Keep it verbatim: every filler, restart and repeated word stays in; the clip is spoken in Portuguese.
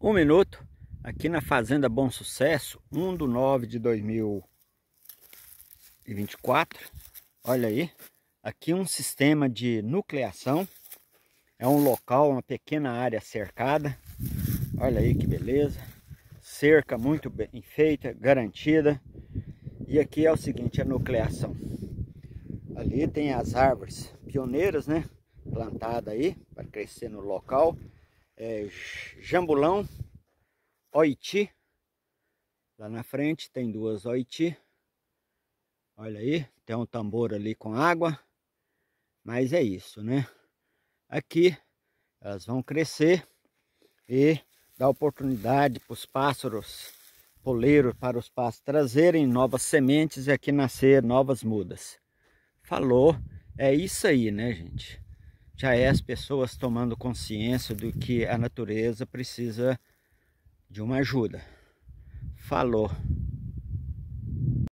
Um minuto aqui na Fazenda Bom Sucesso, um de nove de dois mil e vinte e quatro. Olha aí, aqui um sistema de nucleação. É um local, uma pequena área cercada. Olha aí que beleza. Cerca muito bem feita, garantida. E aqui é o seguinte, a nucleação. Ali tem as árvores pioneiras, né? Plantada aí para crescer no local. É, jambulão, oiti. Lá na frente tem duas oiti. Olha aí, tem um tambor ali com água. Mas é isso, né? Aqui elas vão crescer e dar oportunidade para os pássaros poleiros, para os pássaros trazerem novas sementes e aqui nascer novas mudas. Falou, é isso aí, né, gente? Já é as pessoas tomando consciência do que a natureza precisa de uma ajuda. Falou.